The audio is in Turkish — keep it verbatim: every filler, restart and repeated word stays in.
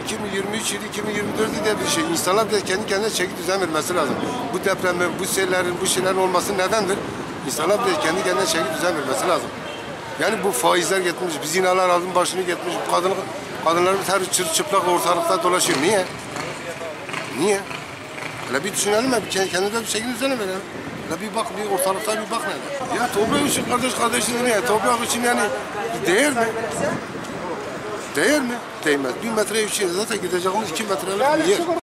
iki bin yirmi üç yılı iki bin yirmi dört diye bir şey. İnsanlar da kendi kendine çeki düzen vermesi lazım. Bu depremin, bu şeylerin, bu şeylerin olması nedendir? İnsanlar da kendi kendine çeki düzen vermesi lazım. Yani bu faizler gitmiş, biz zinalar aldım başını gitmiş, bu kadın, kadınlarımız her çırçıplak ortalıkta dolaşıyor. Niye? Niye? Hele bir düşünelim mi? Kendine bir çeki düzen verelim. La bir bak, bir ortalıkta bir bak nerede? Ya toprak için kardeş kardeşine ne? Toprak için yani değer mi? Değer mi? Değmez. Bir metre için zaten gideceğimiz iki metrelik bir yer.